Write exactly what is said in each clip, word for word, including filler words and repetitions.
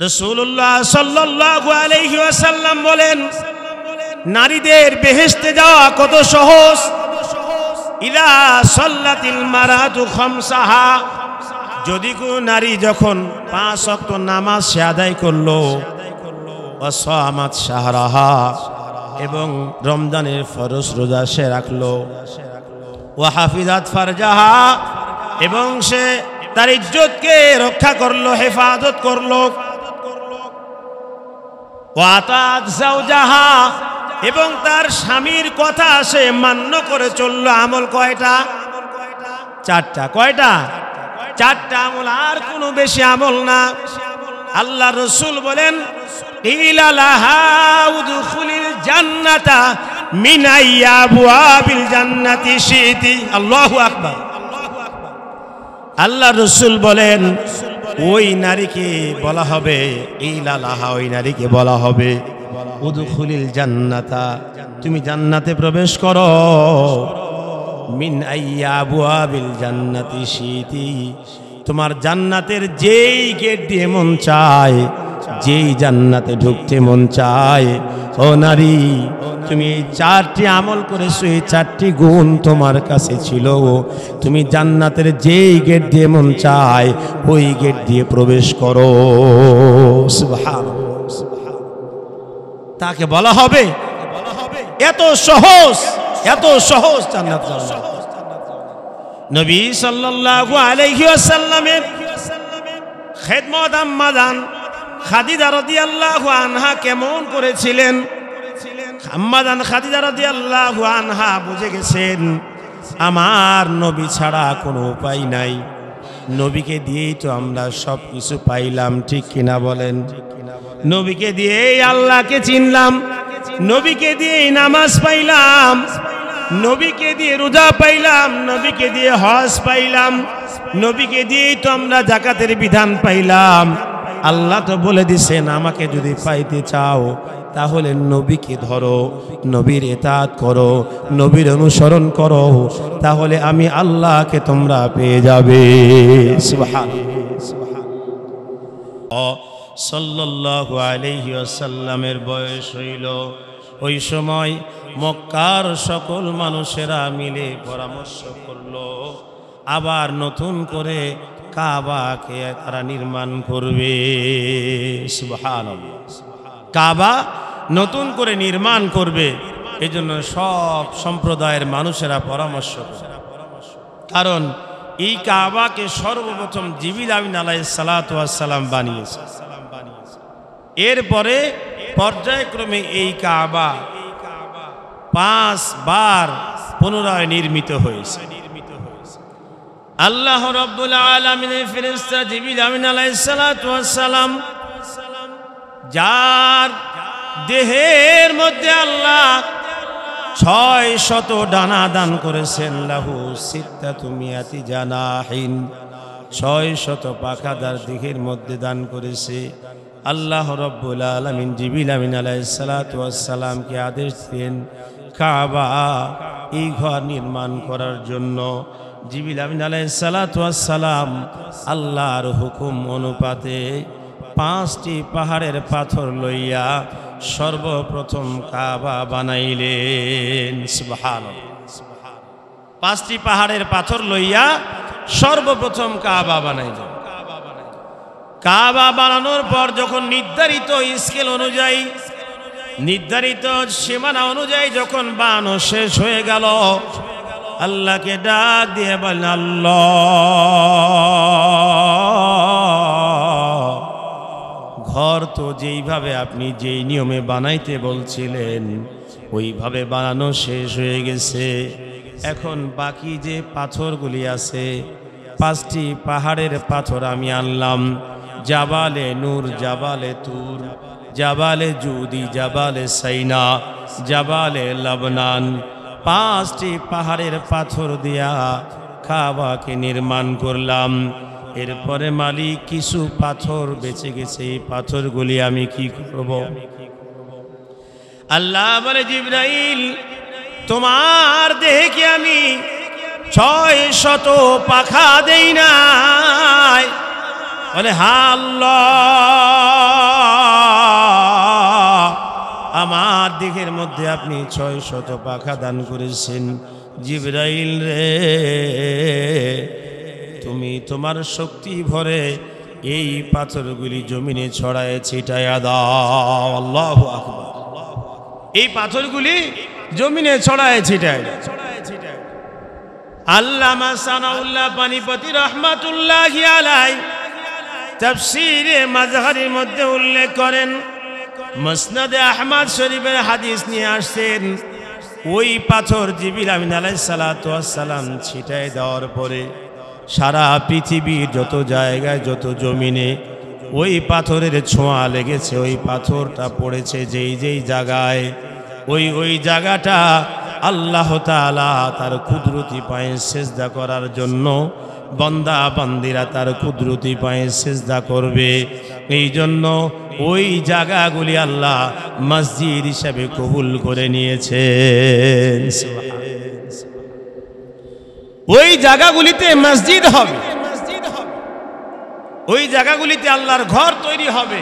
রাসূলুল্লাহ সাল্লাল্লাহু আলাইহি ওয়াসাল্লাম বলেন, নারীদের বেহেশতে যাওয়া কত সহজ। ইদা সাল্লাতিল মারাতু খামসাহা, যদি কোনো নারী যখন পাঁচ ওয়াক্ত নামাজ সে আদায় করলো, ওয়া সামাত শাহরাহা, এবং রমজানের ফরজ রোজা সে রাখলো, ওয়া হাফিজাত ফারজাহা, এবং সে তার ইজ্জতকে রক্ষা করলো, হেফাজত করলো, ওয়া আতাত যাওজাহা, এবং তার স্বামীর কথা সে মান্য করে চললো। আমল কয়টা? চারটা। কয়টা? চারটা আমল, আর কোনো বেশি আমল না। আল্লাহ রসুল বলেন, কিলা লাহা উদখুলিল জান্নাতা মিন আইয়্যি আবওয়াবিল জান্নাতি শিতি। আল্লাহু আকবার। আল্লাহ রসুল বলেন, ওই নারীকে বলা হবে, কিলা লাহা, ওই নারীকে বলা হবে, উদখুলিল জান্নাতা, তুমি জান্নাতে প্রবেশ করো, মিন আইয়্যি আবওয়াবিল জান্নাতি শিতি, তোমার জান্নাতের যেই গেট দিয়ে মন চায়, যেই জান্নাতে ঢুকতে মন চায়। ও নারী, তুমি এই চারটি আমল করেছো, এই চারটি গুণ তোমার কাছে ছিল, তুমি জান্নাতের যেই গেট দিয়ে মন চায় ওই গেট দিয়ে প্রবেশ করো। সুবহানাল্লাহ। তাকে বলা হবে, এত সহজ, এত সহজ জান্নাত যাওয়া। নবী সাল্লাল্লাহু আলাইহি ওয়াসাল্লামের খেদমত আম্মা জান খাদিজা রাদিয়াল্লাহু আনহা কেমন করেছিলেন? আম্মা জান খাদিজা রাদিয়াল্লাহু আনহা বুঝে গেছেন, আমার নবী ছাড়া কোনো উপায় নাই, নবীকে দিয়েই তো আমরা সব কিছু পাইলাম, ঠিক কিনা বলেন? নবীকে দিয়েই আল্লাহকে চিনলাম, নবীকে দিয়েই নামাজ পাইলাম, নবীকে দিয়ে রোজা পাইলাম, নবীকে দিয়ে হজ পাইলাম, নবীকে দিয়েই তো আমরা যাকাতের বিধান পাইলাম। আল্লাহ তো বলে দিছেন, আমাকে যদি পাইতে চাও তাহলে নবীকে ধরো, নবীর ইতাআত করো, নবীর অনুসরণ করো, তাহলে আমি আল্লাহকে তোমরা পেয়ে যাবে। সুবহানাল্লাহ। সাল্লাল্লাহু আলাইহি ওয়াসাল্লামের বয়স হইল, ওই সময় মক্কার সকল মানুষেরা মিলে পরামর্শ করলো, আবার নতুন করে কাবাকে তারা নির্মাণ করবে। সুবহানাল্লাহ। কাবা নতুন করে নির্মাণ করবে, এই জন্য সব সম্প্রদায়ের মানুষেরা পরামর্শ করে। কারণ এই কাবাকে সর্বপ্রথম জিবরিল আমিন আলাইহিস সালাতু ওয়াস সালাম বানিয়েছে। এরপরে পর্যায়ক্রমে এই কাবা পাঁচবার পুনরায় নির্মিত হয়েছে। আল্লাহ রাব্বুল আলামিনের ফেরেশতা জিবরিল আমিন আলাইহিস সালাতু ওয়াস সালাম, যার দেহের মধ্যে আল্লাহ ছয় শত ডানা দান করেছেন, লাহু সিত্তাতু মিয়াতি জানাহিন, ছয় শত পাখা তার দেহের মধ্যে দান করেছে। আল্লাহ রাব্বুল আলামিন জিবরিল আমিন আলাইহিস সালাতু ওয়াস সালামকে আদেশ দেন কাবা এই ঘর নির্মাণ করার জন্য। জিবরিল আমিন আলাইহিস সালাতু ওয়াস সালাম আল্লাহর হুকুম অনুপাতে পাঁচটি পাহাড়ের পাথর লইয়া সর্বপ্রথম কাবা বানাইলেন। সুবহানাল্লাহ। পাঁচটি পাহাড়ের পাথর লইয়া সর্বপ্রথম কাবা বানাইলেন। কাবা বানানোর পর যখন নির্ধারিত স্কেল অনুযায়ী, নির্ধারিত সীমানা অনুযায়ী যখন বানানো শেষ হয়ে গেল, আল্লাহকে ডাক দিয়ে বলেন, আল্লাহ, ঘর তো যেইভাবে আপনি যেই নিয়মে বানাইতে বলছিলেন ওইভাবে বানানো শেষ হয়ে গেছে। এখন বাকি যে পাথরগুলি আছে, পাঁচটি পাহাড়ের পাথর আমি আনলাম, জাবালে নূর, জাবালে তুর, জাবালে জুদি, জাবালে সাইনা, জাবালে লবনান, পাঁচটি পাহাড়ের পাথর দিয়া কাবাকে নির্মাণ করলাম। এরপরে মালিক কিছু পাথর বেঁচে গেছে, এই পাথরগুলি আমি কি করব? আল্লাহ বলে, জিবরাইল, তোমার দেহে কি আমি ছয় শত পাখা দেই নাই? বলে, হ্যাঁ আল্লাহ, দিকের মধ্যে আপনি ছয় শত পাখা দান করেছেন। জিবরাইল রে, তুমি তোমার শক্তি ভরে এই পাথরগুলি জমিনে ছড়ায় ছিটায়া দাও। আল্লাহু আকবার। এই পাথরগুলি জমিনে ছড়ায় ছিটায়। আল্লামা সানাউল্লাহ পানিপতি রহমাতুল্লাহি আলাইহি তাফসীরে মাজহারির মধ্যে উল্লেখ করেন, মুসনাদে আহমদ শরীফের হাদিস নিয়ে আসছেন, ওই পাথর জিবরিল আমিন আলাইহিস সালাতু ওয়াস সালাম ছিটায় দেওয়ার পরে সারা পৃথিবীর যত জায়গায় যত জমিনে ওই পাথরের ছোঁয়া লেগেছে, ওই পাথরটা পড়েছে যেই যেই জায়গায়, ওই ওই জায়গাটা আল্লাহ তাআলা তার কুদরতি পায়ে সিজদা করার জন্য বান্দা বান্দিরা তার কুদরতি পায়ে সিজদা করবে। এই জন্য ওই জায়গাগুলি আল্লাহ মসজিদ হিসেবে কবুল করে নিয়েছেন। ওই জায়গাগুলিতে মসজিদ হবে, ওই জায়গাগুলিতে আল্লাহর ঘর তৈরি হবে।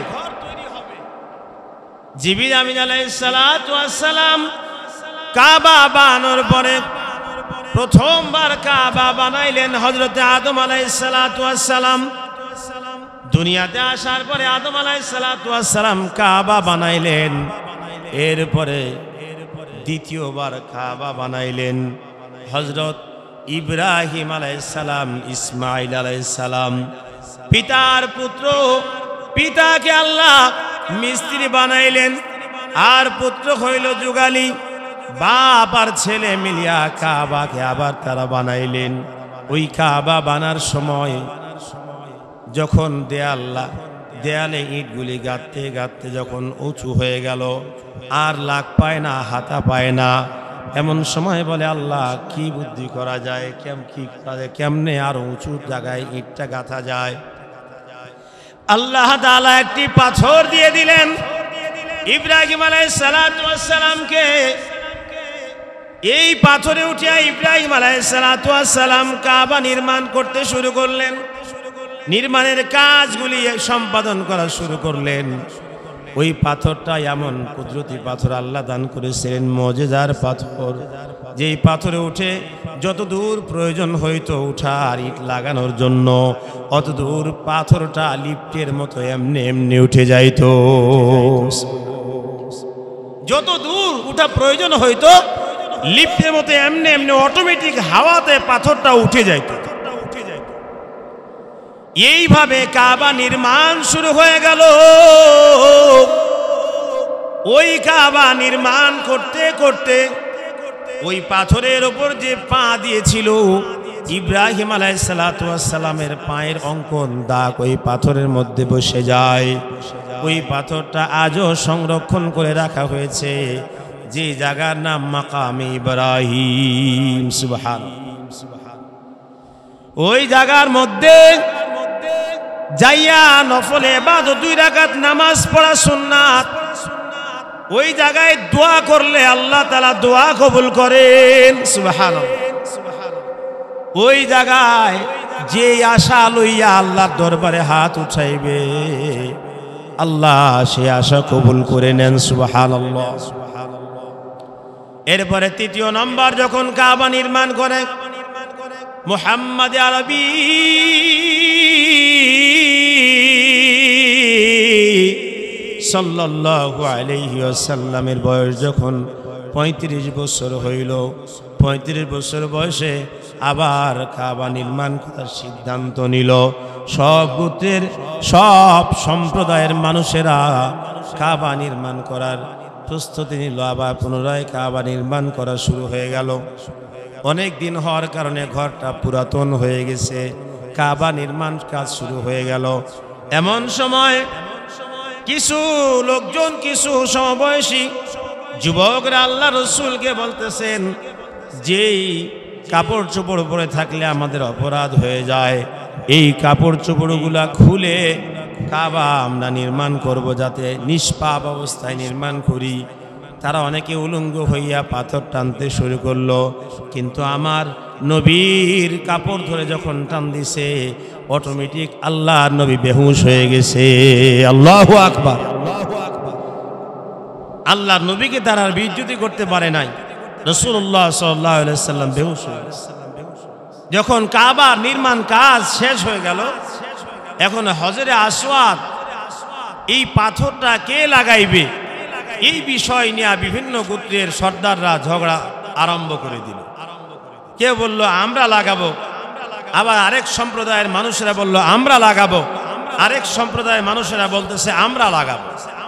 জিবরিল আমিন আলাইহিস সালাতু ওয়াস সালাম কাবা বানানোর পরে প্রথমবার কাবা বানাইলেন হযরতে আদম আলাইহিস সালাতু ওয়াস সালাম। দুনিয়াতে আসার পরে আদম আলাইহিস সালাতু ওয়াস সালাম কাবা বানাইলেন। এরপরে দ্বিতীয়বার কাবা বানাইলেন হযরত ইব্রাহিম আলাইহিস সালাম, ইসমাঈল আলাইহিস সালাম, পিতার পুত্র। পিতাকে আল্লাহ মিস্ত্রি বানাইলেন আর পুত্র হইল যুগালী। বাপ আর ছেলে মিলিয়া কাবাকে আবার তারা বানাইলেন। ওই কাবা বানার সময় যখন দেয়াল্লা দেয়ালে ইটগুলি গাঁথতে গাঁথতে যখন উঁচু হয়ে গেল, আর লাগ পায় না, হাতা পায় না, এমন সময় বলে আল্লাহ কি বুদ্ধি করা যায়, কেম কি করা যায়, কেমনে আরো উঁচু জায়গায় ইটটা গাঁথা যায়। আল্লাহ তাআলা একটি পাথর দিয়ে দিলেন ইব্রাহিম আলাইহিস সালাতু ওয়াস সালামকে। এই পাথরে উঠিয়া ইব্রাহিম আলাইহিস সালাতু ওয়াস সালাম কাবা নির্মাণ করতে শুরু করলেন, নির্মাণের কাজগুলি সম্পাদন করা শুরু করলেন। ওই পাথরটা এমন কুদরতি পাথর আল্লাহ দান করেছিলেন, মুজিজার পাথর, যেই পাথরে উঠে যত দূর প্রয়োজন হইতো উঠার ইট লাগানোর জন্য অত দূর পাথরটা লিফটের মতো এমনি এমনি উঠে যাইত। যত দূর উঠা প্রয়োজন হইতো লিফটের মতো এমনি এমনি অটোমেটিক হাওয়াতে পাথরটা উঠে যাইত। এইভাবে কাবা নির্মাণ শুরু হয়ে গেল। ওই কাবা নির্মাণ করতে করতে ওই পাথরের উপর যে পা দিয়েছিল ইব্রাহিম আলাইহিস সালাতু ওয়াস সালামের পায়ের অঙ্কন দাগ ওই পাথরের মধ্যে বসে যায়। ওই পাথরটা আজও সংরক্ষণ করে রাখা হয়েছে, যে জায়গার নাম মাকামে ইব্রাহিম। সুবহানাল্লাহ। ওই জায়গার মধ্যে যাইয়া নফল ইবাদত দুই রাকাত নামাজ পড়া সুন্নাত। ওই জায়গায় দোয়া করলে আল্লাহ তাআলা দোয়া কবুল করেন। সুবহানাল্লাহ। ওই জায়গায় যে আশা লইয়া আল্লাহর দরবারে হাত উঠাইবে আল্লাহ সে আশা কবুল করে নেন। সুবহানাল্লাহ। এরপরে তৃতীয় নম্বর যখন কাবা নির্মাণ করে মুহাম্মদ আরবি সাল্লাল্লাহু আলাইহি ওয়াসাল্লামের বয়স যখন পঁয়ত্রিশ বছর হইল, পঁয়ত্রিশ বছর বয়সে আবার কাবা নির্মাণ করার সিদ্ধান্ত নিল। সব গোত্রের সব সম্প্রদায়ের মানুষেরা কাবা নির্মাণ করার প্রস্তুতি নিল। আবার পুনরায় কাবা নির্মাণ করা শুরু হয়ে গেল। অনেক দিন হওয়ার কারণে ঘরটা পুরাতন হয়ে গেছে, কাবা নির্মাণ কাজ শুরু হয়ে গেল। এমন সময় কিছু লোকজন, কিছু সমবয়সী যুবকরা আল্লাহ রসুলকে বলতেছেন, যেই কাপড় চোপড় পরে থাকলে আমাদের অপরাধ হয়ে যায়, এই কাপড় চোপড়গুলা খুলে কাবা আমরা নির্মাণ করব, যাতে নিষ্পাপ অবস্থায় নির্মাণ করি। তারা অনেকে উলঙ্গ হইয়া পাথর টানতে শুরু করলো, কিন্তু আমার নবীর কাপড় ধরে যখন টান দিছে অটোমেটিক আল্লাহ নবী বেহুশ হয়ে গেছে। আল্লাহু আকবার। আল্লাহর নবীকে তারা বিচ্যুতি করতে পারে নাই। রাসূলুল্লাহ সাল্লাল্লাহু আলাইহি ওয়াসাল্লাম বেহুশ হয়ে গেছে। যখন কাবার নির্মাণ কাজ শেষ হয়ে গেল, এখন হজরে আসওয়াদ এই পাথরটা কে লাগাইবে, এই বিষয় নিয়ে বিভিন্ন গোত্রের সর্দাররা ঝগড়া আরম্ভ করে দিল। কেউ বলল আমরা লাগাবো, আবার আরেক সম্প্রদায়ের মানুষেরা বলল আমরা লাগাবো, আরেক সম্প্রদায়ের মানুষেরা বলতেছে আমরা লাগাবো।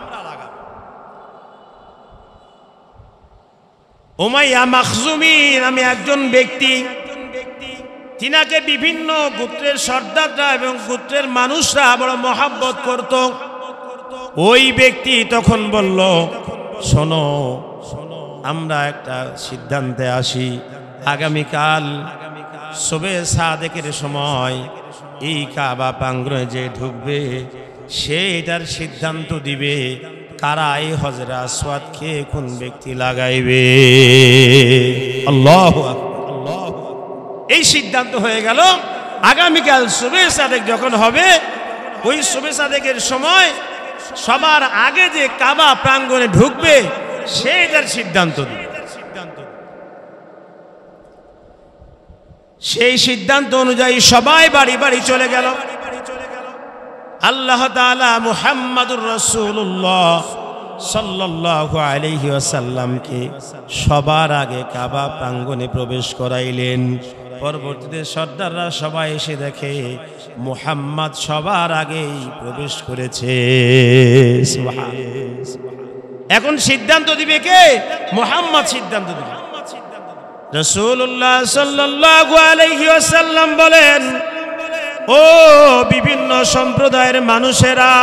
উমাইয়া মাখজুমি নামে একজন ব্যক্তি, তিনাকে বিভিন্ন গোত্রের সর্দাররা এবং গোত্রের মানুষরা বড় মহব্বত করত। ওই ব্যক্তি তখন বলল, শোনো, আমরা একটা সিদ্ধান্তে আসি, আগামীকাল শবে সাদেকের সময় এই কাবা প্রাঙ্গণে যে ঢুকবে সে এটার সিদ্ধান্ত দিবে কারা এই হজরে আসওয়াদকে কোন ব্যক্তি লাগাইবে। আল্লাহু আকবার। এই সিদ্ধান্ত হয়ে গেল, আগামীকাল শবে সাদেক যখন হবে ওই শবে সাদেকের সময় সবার আগে যে কাবা প্রাঙ্গণে ঢুকবে সে এটার সিদ্ধান্ত দিবে। সেই সিদ্ধান্ত অনুযায়ী সবাই বাড়ি বাড়ি চলে গেল। আল্লাহ তাআলা মুহাম্মাদুর রাসূলুল্লাহ সাল্লাল্লাহু আলাইহি ওয়াসাল্লামকে সবার আগে কাবা প্রাঙ্গণে প্রবেশ করাইলেন। পরবর্তীতে সর্দাররা সবাই এসে দেখে মুহাম্মদ সবার আগেই প্রবেশ করেছে। এখন সিদ্ধান্ত দিবে কে? মুহাম্মদ সিদ্ধান্ত দিবে। রাসূলুল্লাহ সাল্লাল্লাহু আলাইহি ওয়াসাল্লাম বলেন, ও বিভিন্ন সম্প্রদায়ের মানুষেরা,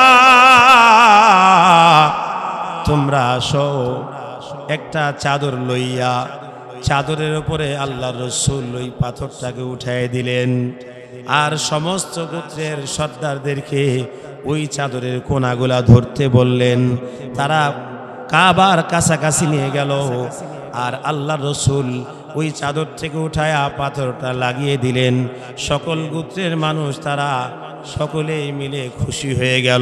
তোমরা আসো, একটা চাদর লইয়া চাদরের উপরে আল্লাহর রাসূল ওই পাথরটাকে উঠায় দিলেন আর সমস্ত গোত্রের সর্দারদেরকে ওই চাদরের কোনাগুলা ধরতে বললেন। তারা কাবার কাছাকাছি নিয়ে গেল আর আল্লাহর রাসূল ওই চাদর থেকে উঠায়া পাথরটা লাগিয়ে দিলেন। সকল গোত্রের মানুষ তারা সকলেই মিলে খুশি হয়ে গেল।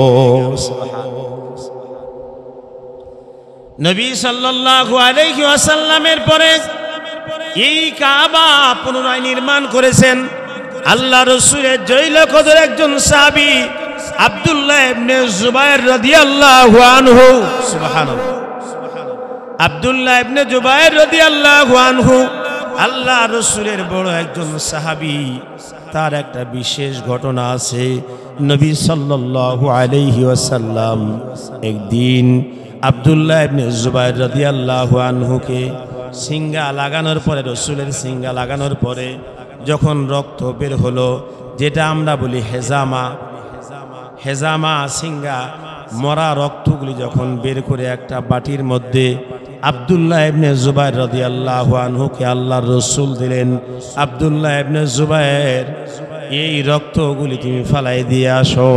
নবী সাল্লাল্লাহু আলাইহি ওয়াসাল্লামের পরে এই কাবা পুনরায় নির্মাণ করেছেন আল্লাহ রাসূলের জৈল কদর একজন সাহাবী আব্দুল্লাহ ইবনে জুবায়ের রাদিয়াল্লাহু আনহু। সুবহানাল্লাহ। আব্দুল্লাহ ইবনে জুবায়ের রাদিয়াল্লাহু আনহু আল্লাহ রাসূলের বড় একজন সাহাবী। তার একটা বিশেষ ঘটনা আছে। নবী সাল্লাল্লাহু আলাইহি ওয়াসাল্লাম একদিন আব্দুল্লাহ ইবনে জুবায়ের রাদিয়াল্লাহু আনহুকে সিঙ্গা লাগানোর পরে, রাসূলের সিঙ্গা লাগানোর পরে যখন রক্ত বের হলো, যেটা আমরা বলি হেজামা, হেজামা সিঙ্গা মরা রক্তগুলি যখন বের করে একটা বাটির মধ্যে আব্দুল্লাহ ইবনে জুবায়ের রাদিয়াল্লাহু আনহুকে আল্লাহর রাসূল দিলেন। আব্দুল্লাহ ইবনে জুবায়ের, এই রক্তগুলি তুমি ফালাই দিয়ে আসো।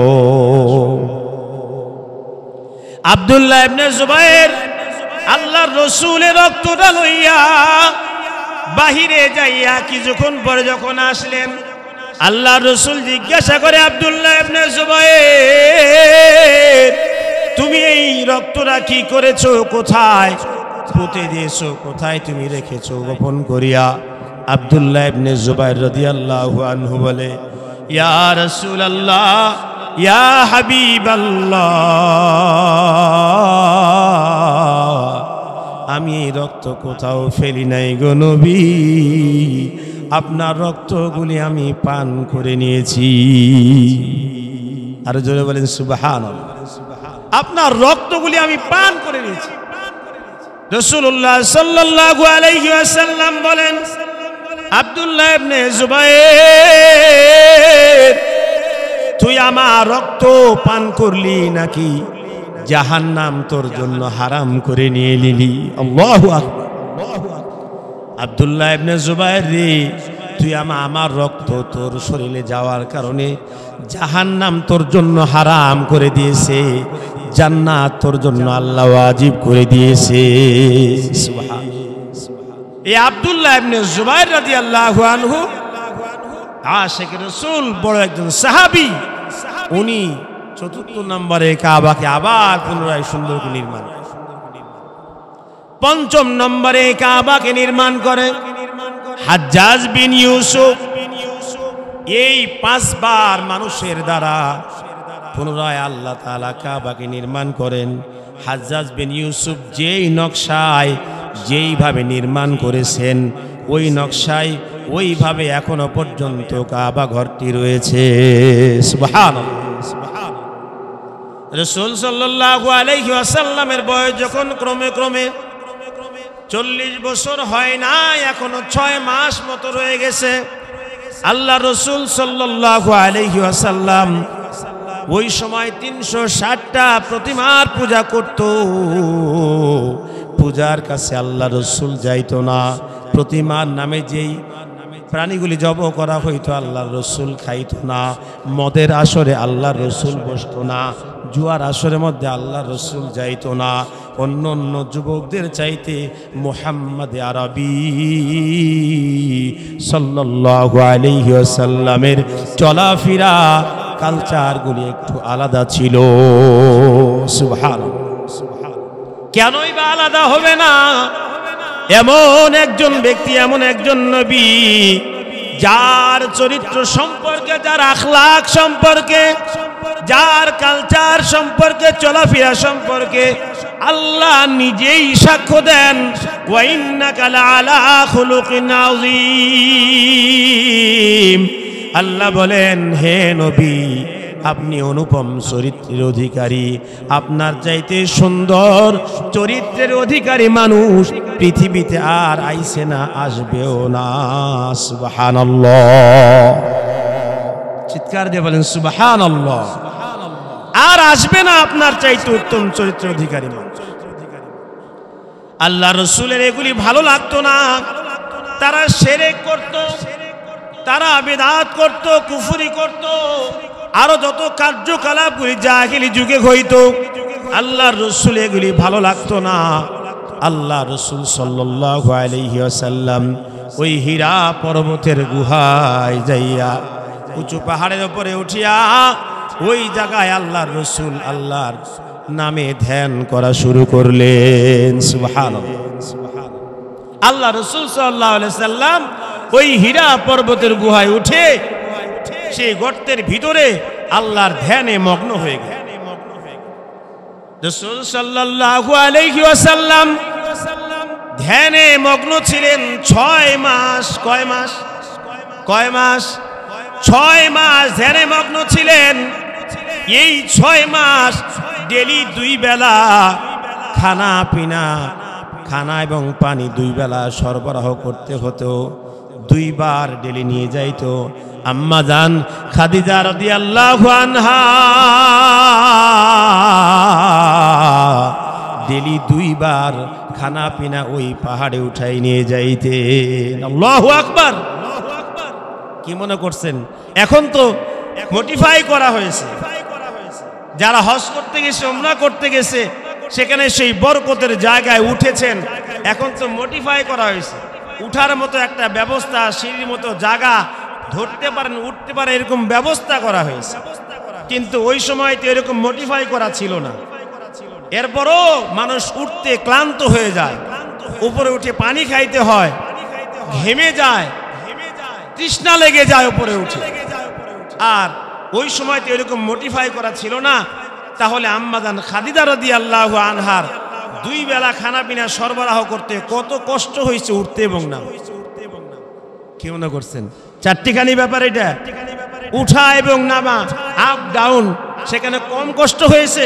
আব্দুল্লাহ ইবনে জুবায়ের আল্লাহর রাসূলের রক্তটা লইয়া বাহিরে যাইয়া কিছুক্ষণ পরে যখন আসলেন, আল্লাহর রাসূল জিজ্ঞাসা করে, আব্দুল্লাহ ইবনে জুবায়ের, তুমি এই রক্তটা কি করেছো, কোথায় পুঁতে দিয়েছো, কোথায় তুমি রেখেছো গোপন করিয়া? আব্দুল্লাহ ইবনে জুবায়ের রাদিয়াল্লাহু আনহু বলে, ইয়া রাসূলুল্লাহ, ইয়া হাবিবাল্লাহ, আমি এই রক্ত কোথাও ফেলি নাই গো নবী, আপনার রক্তগুলি আমি পান করে নিয়েছি। আর জোরে বলেন সুবহানাল্লাহ। আপনার রক্তগুলি আমি পান করে নিয়েছি। রাসূলুল্লাহ সাল্লাল্লাহু আলাইহি ওয়াসাল্লাম বলেন, আব্দুল্লাহ ইবনে জুবায়ের, তুই আমার রক্ত পান করলি নাকি জাহান্নাম তোর জন্য হারাম করে নিয়ে নিলি? আল্লাহু আকবার। আব্দুল্লাহ ইবনে জুবায়ের রে, তুই আমা আমার রক্ত তোর শরীরে যাওয়ার কারণে জাহান্নাম তোর জন্য হারাম করে দিয়েছে, জান্নাত তোর জন্য আল্লাহ ওয়াজিব করে দিয়েছে। সুবহানাল্লাহ। এই আব্দুল্লাহ ইবনে জুবায়ের রাদিয়াল্লাহু আনহু আশিক রাসূল, বড় একজন সাহাবী। উনি চতুর্থ নম্বরে কাবাকে আবার পুনরায় সুন্দর করে নির্মাণ। পঞ্চম নম্বরে কাবাকে নির্মাণ করে হাজ্জাজ বিন ইউসুফ। এই পাঁচবার মানুষের দ্বারা পুনরায় আল্লাহ তাআলা কাবাকে নির্মাণ করেন। হাজ্জাজ বিন ইউসুফ যেই নকশায় যেইভাবে নির্মাণ করেছেন ওই নকশায় ওইভাবে এখনো পর্যন্ত কাবা ঘরটি রয়েছে। সুবহানাল্লাহ। রাসূল সাল্লাল্লাহু আলাইহি ওয়াসাল্লামের বয়স যখন ক্রমে ক্রমে চল্লিশ বছর হয় না, এখনো ছয় মাস মতো রয়ে গেছে, আল্লাহ রাসূল সাল্লাল্লাহু আলাইহি ওয়াসাল্লাম ওই সময় তিনশো ষাটটা প্রতিমার পূজা করত। পূজার কাছে আল্লাহ রাসূল যাইতো না। প্রতিমার নামে যেই প্রাণীগুলি জবাই করা হইতো আল্লাহ রাসূল খাইতো না। মদের আসরে আল্লাহ রাসূল বসতো না। জুয়ার আসরের মধ্যে আল্লাহ রাসূল যাইতো না। অন্য অন্য যুবকদের চাইতে মুহাম্মদ আরবি সাল্লাল্লাহু আলাইহি ওয়াসাল্লামের চলাফেরা কালচারগুলি একটু আলাদা ছিল। সুবহানাল্লাহ। কেনই বা আলাদা হবে না? এমন একজন ব্যক্তি, এমন একজন নবী যার চরিত্র সম্পর্কে, যার আখলাক সম্পর্কে, যার কালচার সম্পর্কে, চলাফেরা সম্পর্কে আল্লাহ নিজেই সাক্ষ্য দেন, ওয়া ইন্নাকা লাআলা খুলুকিন আযীম। আল্লাহ বলেন, হে নবী, আপনি অনুপম চরিত্রের অধিকারী। আপনার চাইতে সুন্দর চরিত্রের অধিকারী মানুষ পৃথিবীতে আর আইছে না, আসবেও না। সুবহানাল্লাহ। চিৎকার দিয়ে বলেন সুবহানাল্লাহ। আর আসবে না আপনার চাইতে উত্তম চরিত্রের অধিকারী মানুষ। আল্লাহ রাসূলের এগুলি ভালো লাগতো না। তারা শিরক করত, তারা বিদআত করত, কুফরি করত, আরো যত কার্যকলাপগুলি জাহেলি যুগে হইতো আল্লাহর রাসূল এগুলি ভালো লাগতো না। আল্লাহ রাসূল সাল্লাল্লাহু আলাইহি ওয়াসাল্লাম ওই হীরা পর্বতের গুহায় যাইয়া, উঁচু পাহাড়ের উপরে উঠিয়া ওই জায়গায় আল্লাহর রাসূল আল্লাহর নামে ধ্যান করা শুরু করলেন। সুবহানাল্লাহ। আল্লাহ রাসূল সাল্লাল্লাহু আলাইহি ওয়াসাল্লাম ওই হীরা পর্বতের গুহায় উঠে সেই গর্তের ভিতরে আল্লাহর ধ্যানে মগ্ন হয়ে গেলেন। রাসূল সাল্লাল্লাহু আলাইহি ওয়াসাল্লাম ধ্যানে মগ্ন ছিলেন ছয় মাস। কয় মাস? কয় মাস? ছয় মাস ধ্যানে মগ্ন ছিলেন। এই ছয় মাস ডেলি দুই বেলা খানা পিনা, খানা এবং পানি দুই বেলা সরবরাহ করতে হতো। দুইবার ডেলি নিয়ে যাইতো আম্মা জান খাদিজা রাদিয়াল্লাহু আনহা। ডেলি দুইবার খানা পিনা ওই পাহাড়ে উঠাই নিয়ে যাইতেন। আল্লাহু আকবার। কি মনে করছেন এখন তো মডিফাই করা হয়েছে? যারা হজ করতে গেছে, উমরা করতে গেছে, সেখানে সেই বরকতের জায়গায় উঠেছেন, এখন তো মডিফাই করা হয়েছে। উঠার মতো একটা ব্যবস্থা, সিঁড়ির মতো জায়গা, ধরতে পারেন, উঠতে পারেন, এরকম ব্যবস্থা করা হয়েছে। কিন্তু ওই সময় তো এরকম মডিফাই করা ছিল না। এরপরও মানুষ উঠতে ক্লান্ত হয়ে যায়, উপরে উঠে পানি খাইতে হয়, ঘেমে যায়, তৃষ্ণা লেগে যায় উপরে উঠে। আর ওই সময় তো এরকম মডিফাই করা ছিল না। তাহলে আম্মাজান খাদিজা রাদিয়াল্লাহু আনহার দুই বেলা খানা পিনা সরবরাহ করতে কত কষ্ট হয়েছে উঠতে এবং না। কি মনে করছেন? চারটিখানি ব্যাপার এটা, উঠা এবং নামা, আপ ডাউন, সেখানে কম কষ্ট হয়েছে?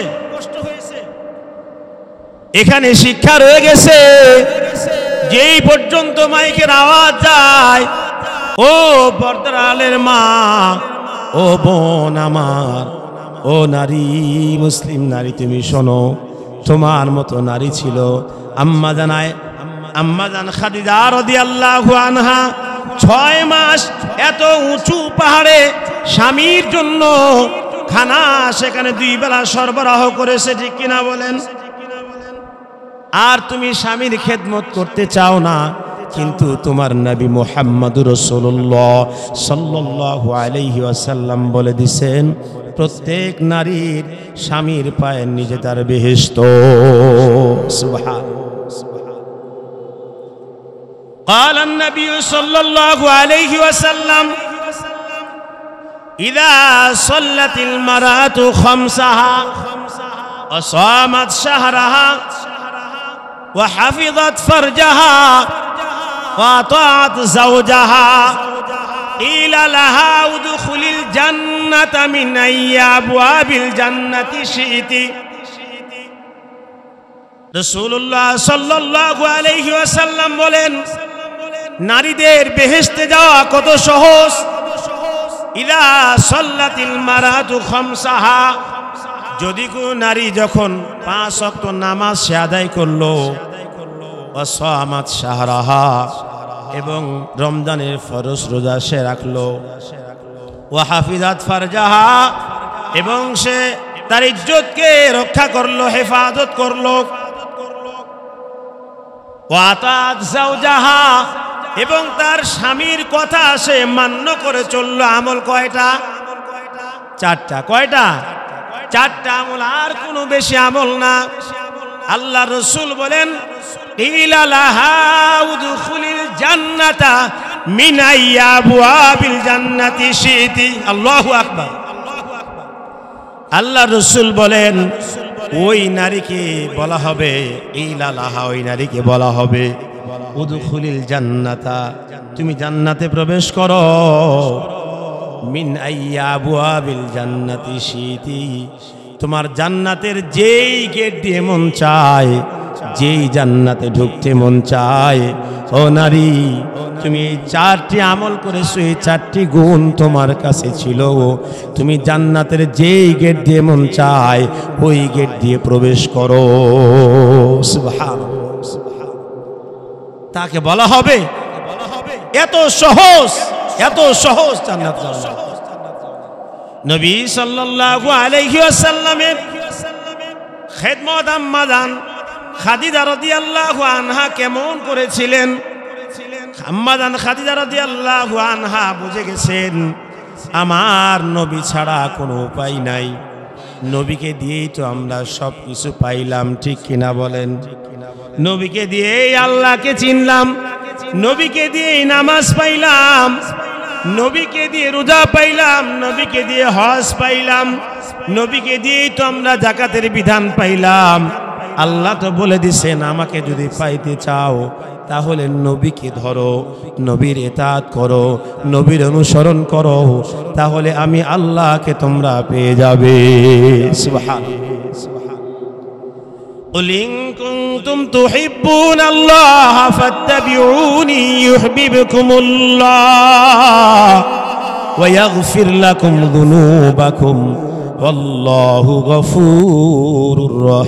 এখানে শিক্ষা রয়ে গেছে, যেই পর্যন্ত মাইকের আওয়াজ যায়, ও পর্দার আলের মা, ও বোন আমার, ও নারী, মুসলিম নারী, তুমি শোনো, তোমার মতো নারী ছিল আম্মা জানায়, আম্মা জান খাদিজা রাদিয়াল্লাহু আনহা ছয় মাস এত উঁচু পাহাড়ে স্বামীর জন্য খানা সেখানে দুই বেলা সরবরাহ করেছে। ঠিক কিনা বলেন? আর তুমি স্বামীর খেদমত করতে চাও না, কিন্তু তোমার নবী মুহাম্মদুর রাসূলুল্লাহ সাল্লাল্লাহু আলাইহি ওয়াসাল্লাম বলে দিয়েছেন, প্রত্যেক নারীর স্বামীর পায়ের নিচে তার বেহেশত। সুবহানাল্লাহ। قال النبي صلى الله عليه وسلم إذا صلت المرأة خمسها وصامت شهرها وحفظت فرجها وأطاعت زوجها قيل لها ادخل الجنة من أي أبواب الجنة شئت রাসূলুল্লাহ সাল্লাল্লাহু আলাইহি ওয়াসাল্লাম বলেন নারীদের বেহেশতে যাওয়া কত সহজ ইদা সাল্লাতিল মারাতু খামসাহা যদি কোনো নারী যখন পাঁচ ওয়াক্ত নামাজ সে আদায় করলো ওয়া সামাত শাহরাহা এবং রমজানের ফরজ রোজা সে রাখলো ওয়া হাফিজাত ফারজাহা এবং সে তার ইজ্জতকে রক্ষা করলো হেফাজত করলো ওয়া আতাত যাওজাহা এবং তার স্বামীর কথা সে মান্য করে চললো আমল কয়টা চারটা কয়টা চারটা আমল আর কোনো বেশি আমল না আল্লাহ রাসূল বলেন ইলা লাহা উদখুলিল জান্নাতা মিন আইয়াবওয়াবিল জান্নাতি শিতি আল্লাহু আকবার আল্লাহ রাসূল বলেন ওই নারীকে বলা হবে ইলা লাহা ওই নারীকে বলা হবে উদখুলিল জান্নাতা তুমি জান্নাতে প্রবেশ করো মিন আইয়াবওয়াবিল জান্নাতি শিতি তোমার জান্নাতের যেই গেট দিয়ে মন চায় যেই জান্নাতে ঢুকতে মন চায় ও নারী তুমি এই চারটি আমল করেছো এই চারটি গুণ তোমার কাছে ছিল তুমি জান্নাতের যেই গেট দিয়ে মন চায় ওই গেট দিয়ে প্রবেশ করো সুবহানাল্লাহ তাকে বলা হবে এত সহজ এত সহজ জান্নাত যাওয়া নবী সাল্লাল্লাহু আলাইহি ওয়াসাল্লামের খেদমত আম্মা জান খাদিজা রাদিয়াল্লাহু আনহা কেমন করেছিলেন আম্মা জান খাদিজা রাদিয়াল্লাহু আনহা বুঝে গেছেন আমার নবী ছাড়া কোনো উপায় নাই নবীকে দিয়েই তো আমরা সব কিছু পাইলাম ঠিক কিনা বলেন নবীকে দিয়েই আল্লাহকে চিনলাম নবীকে দিয়েই নামাজ পাইলাম নবীকে দিয়ে রোজা পাইলাম নবীকে দিয়ে হজ পাইলাম নবীকে দিয়েই তো আমরা যাকাতের বিধান পাইলাম আল্লাহ তো বলে দিছেন আমাকে যদি পাইতে চাও তাহলে নবীকে ধরো নবীর ইতাআত করো নবীর অনুসরণ করো তাহলে আমি আল্লাহকে তোমরা পেয়ে যাবে সুবহানাল্লাহ قل إن كنتم تحبون الله فاتبعوني يحببكم الله ويغفر لكم ذنوبكم والله غفور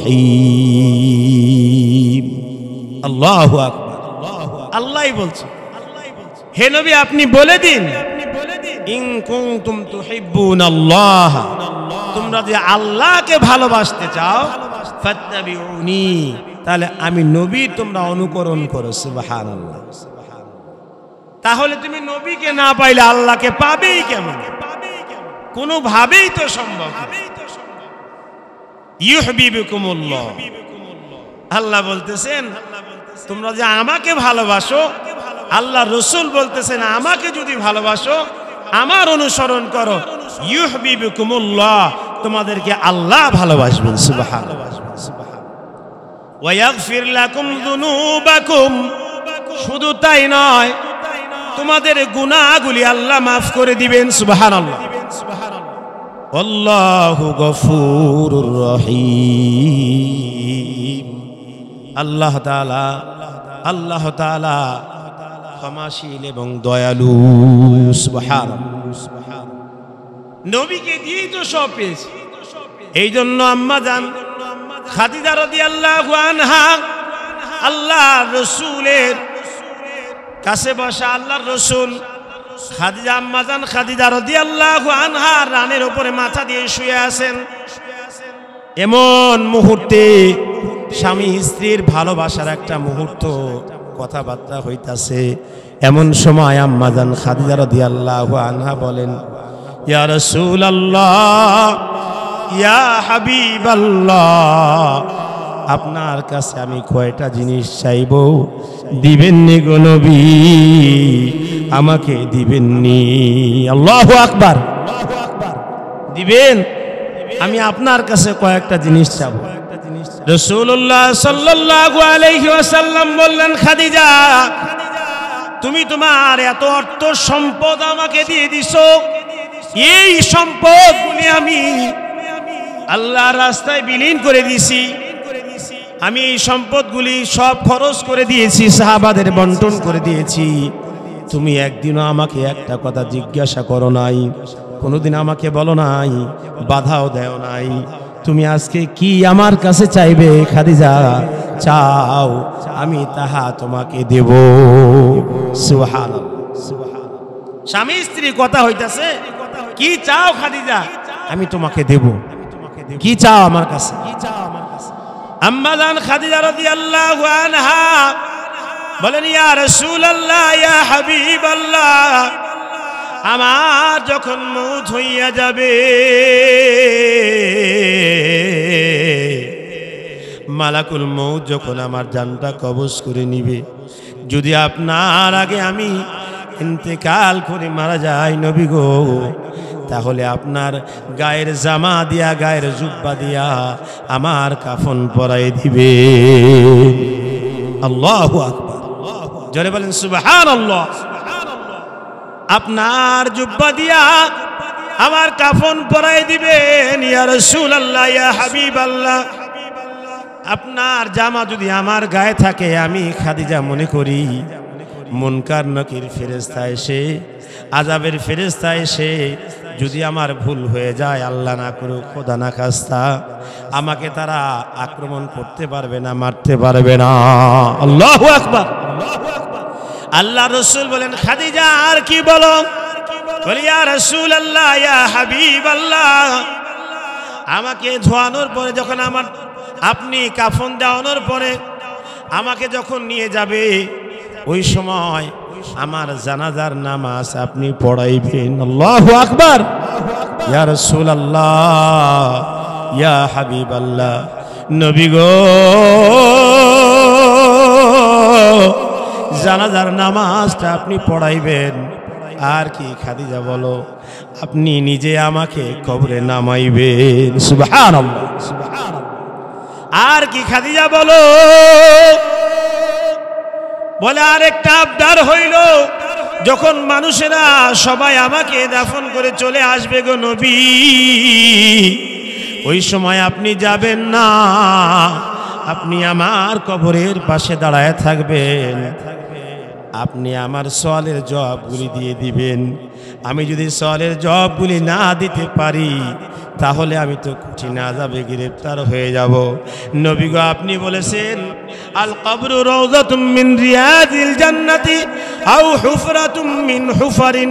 رحيم الله أكبر الله বলছে হে নবী আপনি বলে দিন ইন কুনতুম তুহিব্বুনাল্লাহ তোমরা যে আল্লাহকে ভালোবাসতে চাও ফাত্তাবিউনি তাহলে আমি নবী তোমরা অনুকরণ করো সুবহানাল্লাহ তাহলে তুমি নবীকে না পাইলে আল্লাহকে পাবেই কেমন কোনো ভাবেই তো সম্ভব ইউহিব্বুকুমুল্লাহ আল্লাহ বলতেছেন তোমরা যে আমাকে ভালোবাসো আল্লাহ রাসূল বলতেছেন আমাকে যদি ভালোবাসো আমার অনুসরণ করো ইউহিব্বুকুমুল্লাহ তোমাদেরকে আল্লাহ ভালোবাসবেন সুবহানাল্লাহ ওয়া ইয়াগফির লাকুম যুনুবাকুম শুধু তাই নয় তোমাদের গুনাহগুলি আল্লাহ maaf করে দিবেন সুবহানাল্লাহ আল্লাহু গফুরুর রহিম আল্লাহ তাআলা আল্লাহ তাআলা ক্ষমাশীল এবং দয়ালু সুবহানাল্লাহ নবীকে দিয়ে তো সব পেয়েছি এই জন্য আম্মা জান খাদিজা রাদিয়াল্লাহু আনহা আল্লাহ রাসূলের কাছে বসা আল্লাহর রাসূল খাদিজা আম্মা জান খাদিজা রাদিয়াল্লাহু আনহা রানের উপরে মাথা দিয়ে শুয়ে আছেন এমন মুহূর্তে স্বামী স্ত্রীর ভালোবাসার একটা মুহূর্ত কথাবার্তা হইতাছে এমন সময় আম্মা জান খাদিজা রাদিয়াল্লাহু আনহা বলেন ইয়া রাসূলুল্লাহ ইয়া হাবিবাল্লাহ আপনার কাছে আমি কয়টা জিনিস চাইবো, দিবেননি গো নবী, আমাকে দিবেননি। আল্লাহু আকবার। দিবেন? আমি আপনার কাছে কয়েকটা জিনিস চাবো। রাসূলুল্লাহ সাল্লাল্লাহু আলাইহি ওয়াসাল্লাম বললেন, খাদিজা, তুমি তোমার এত অর্থ সম্পদ আমাকে দিয়ে দিছো, এই সম্পদগুলি আমি আল্লাহর রাস্তায় বিলীন করে দিয়েছি। আমি এই সম্পদগুলি সব খরচ করে দিয়েছি, সাহাবাদের বন্টন করে দিয়েছি। তুমি একদিনও আমাকে একটা কথা জিজ্ঞাসা করো নাই, কোনোদিন আমাকে বলো নাই, বাধাও দেও নাই। তুমি আজকে কি আমার কাছে চাইবে খাদিজা? চাও, আমি তাহা তোমাকে দেব। সুবহানাল্লাহ। স্বামী স্ত্রী কথা হইতাছে, কি চাও খাদিজা? আমি তোমাকে দেব। কি চাও আমার কাছে? আম্মা জান খাদিজা রাদিয়াল্লাহু আনহা বলেন, ইয়া রাসূলুল্লাহ, ইয়া হাবিবাল্লাহ, আমার যখন মউত হইয়া যাবে, মালাকুল মউত যখন আমার জানটা কবজ করে নিবে, যদি আপনার আগে আমি ইন্তেকাল করে মারা যাই নবী গো, তাহলে আপনার গায়ের জামা দিয়া, গায়ের জুব্বা দিয়া আমার কাফন পরাই দিবে। আল্লাহু আকবার। জোরে বলেন সুবহানাল্লাহ। আপনার জুব্বা দিয়া আমার কাফন পরাই দিবেন। ইয়া রাসূলুল্লাহ, ইয়া হাবিবাল্লাহ, আপনার জামা যদি আমার গায়ে থাকে, আমি খাদিজা মনে করি মুনকার নকির ফেরেশতা এসে, আযাবের ফেরেশতা এসে যদি আমার ভুল হয়ে যায়, আল্লাহ না করুক, খোদা না খাস্তা, আমাকে তারা আক্রমণ করতে পারবে না, মারতে পারবে না। আল্লাহু আকবার। আল্লাহ রাসূল বলেন, খাদিজা আর কি বলো? বলি, ইয়া রাসূলুল্লাহ, ইয়া হাবিবাল্লাহ, আমাকে ধোয়ানোর পরে যখন আমার আপনি কাফন দেওয়ানোর পরে আমাকে যখন নিয়ে যাবে, ওই সময় আমার জানাজার নামাজ আপনি পড়াইবেন। আল্লাহু আকবার। ইয়া রাসূলুল্লাহ, ইয়া হাবিবাল্লাহ, নবী গো, জানাজার নামাজটা আপনি পড়াইবেন। আর কি খাদিজা বলো, আপনি নিজে আমাকে কবরে নামাইবেন। সুবহানাল্লাহ, সুবহানাল্লাহ। আর কি খাদিজা বলো? বলে, আরেকটা আবদার হইল, যখন মানুষেরা সবাই আমাকে দাফন করে চলে আসবে গো নবী, ওই সময় আপনি যাবেন না, আপনি আমার কবরের পাশে দাঁড়ায় থাকবেন, আপনি আমার সওয়ালের জবাবগুলি দিয়ে দিবেন। আমি যদি সওয়ালের জবাবগুলি না দিতে পারি, তাহলে আমি তো কঠিন আযাবে গ্রেফতার হয়ে যাব। নবী গো, আপনি বলেছেন, আল কবরু রাউযাতুম মিন রিয়াদিল জান্নাতি আও হুফরাতুম মিন হুফারিন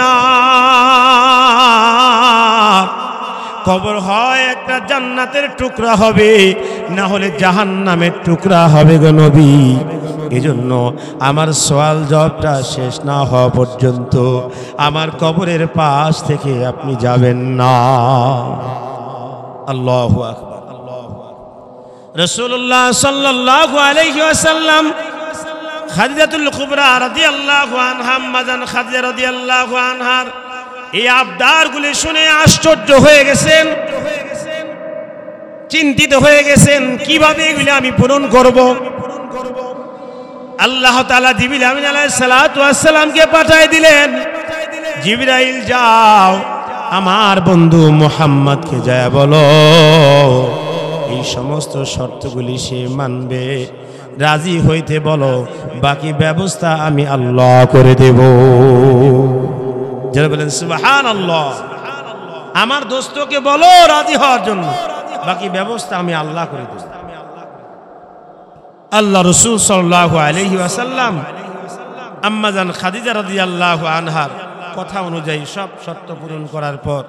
নার। কবর হয় একটা জান্নাতের টুকরা হবে, না হলে জাহান্নামের টুকরা হবে গো নবী। এজন্য আমার সওয়াল জবাবটা শেষ না হওয়া পর্যন্ত আমার কবরের পাশ থেকে আপনি যাবেন না। আল্লাহু আকবার। রাসূলুল্লাহ সাল্লাল্লাহু আলাইহি ওয়াসাল্লাম খাদিজাতুল কুবরা রাদিয়াল্লাহু আনহা, আম্মাজান খাদিজা রাদিয়াল্লাহু আনহার এই আবদারগুলি শুনে আশ্চর্য হয়ে গেছেন, চিন্তিত হয়ে গেছেন, কিভাবে এগুলি আমি পূরণ করব। আল্লাহ তাআলা জিবরিল আমিন আলাইহিস সালাতু ওয়াস সালামকে পাঠিয়ে দিলেন, জিবরাইল যাও আমার বন্ধু মুহাম্মদকে যায় বলো, এই সমস্ত শর্তগুলি সে মানবে, রাজি হইতে বলো, বাকি ব্যবস্থা আমি আল্লাহ করে দেব। যারা বলেন সুবহানাল্লাহ। আমার দোস্তকে বলো রাজি হওয়ার জন্য, বাকি ব্যবস্থা আমি আল্লাহ করে দেব। আল্লাহ রাসূল সাল্লাল্লাহু আলাইহি ওয়াসাল্লাম আম্মা জান খাদিজা রাদিয়াল্লাহু আনহার কথা অনুযায়ী সব শর্ত পূরণ করার পর,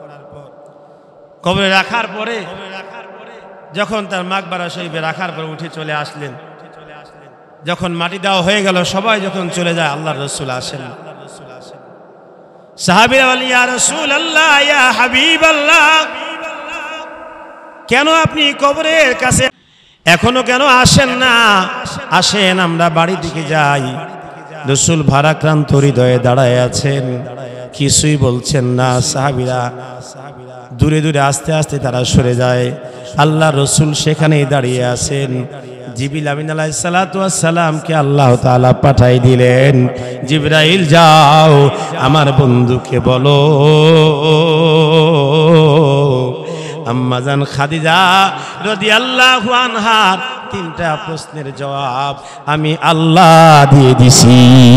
কবরে রাখার পরে, যখন তার মাকবারা শরীফে রাখার পর উঠে চলে আসলেন, যখন মাটি দেওয়া হয়ে গেল, সবাই যখন চলে যায়, আল্লাহর রাসূল আসেন। সাহাবীরা বলেন, ইয়া রাসূলুল্লাহ, ইয়া হাবিবাল্লাহ, কেন আপনি কবরের কাছে এখনো কেন আসেন না? আসেন আমরা বাড়ি দিকে যাই। রাসূল ভারাক্রান্ত হৃদয়ে দাঁড়ায় আছেন, কিছুই বলছেন না। সাহাবীরা দূরে দূরে আস্তে আস্তে তারা সরে যায়। আল্লাহ রসুল সেখানেই দাঁড়িয়ে আছেন। জিবরিল আমিন আলাইহিস সালাতু ওয়াস সালামকে আল্লাহ তাআলা পাঠাই দিলেন, জিবরাইল যাও আমার বন্ধুকে বলো আম্মাজান খাদিজা রাদিয়াল্লাহু আনহার তিনটা প্রশ্নের জবাব আমি আল্লাহ দিয়ে দিছি।